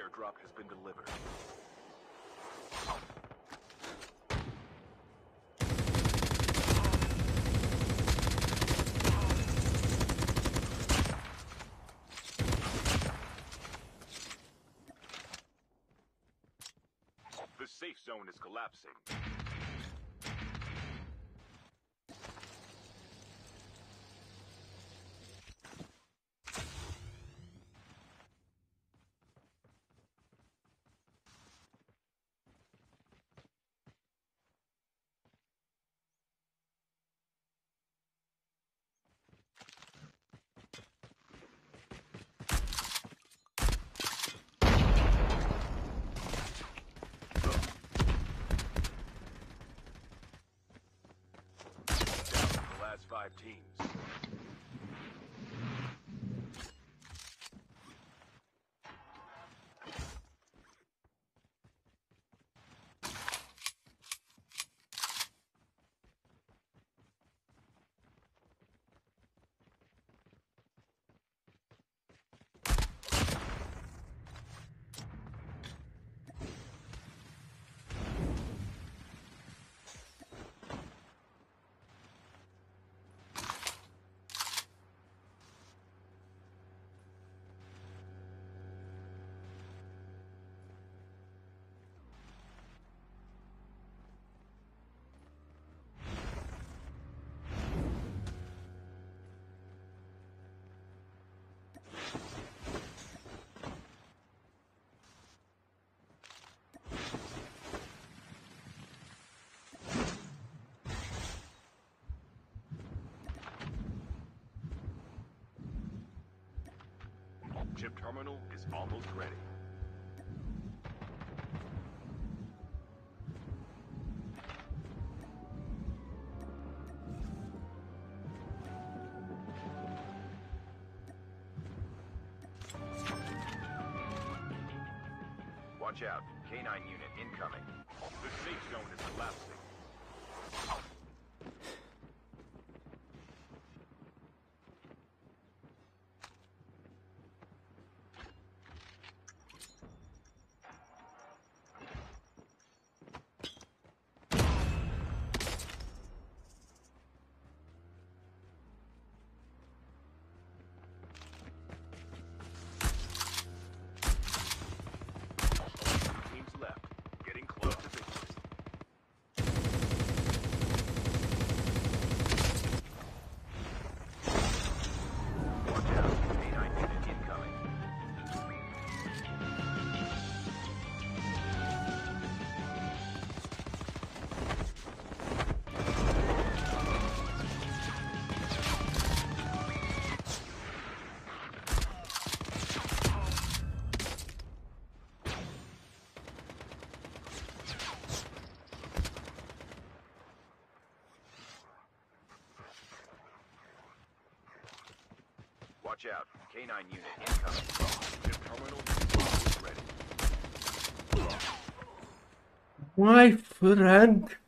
airdrop has been delivered. The safe zone is collapsing. Last 5 teams. Chip terminal is almost ready. Watch out. K9 unit incoming. The safe zone is collapsing. Watch out. K9 unit incoming. The terminal is ready. My friend.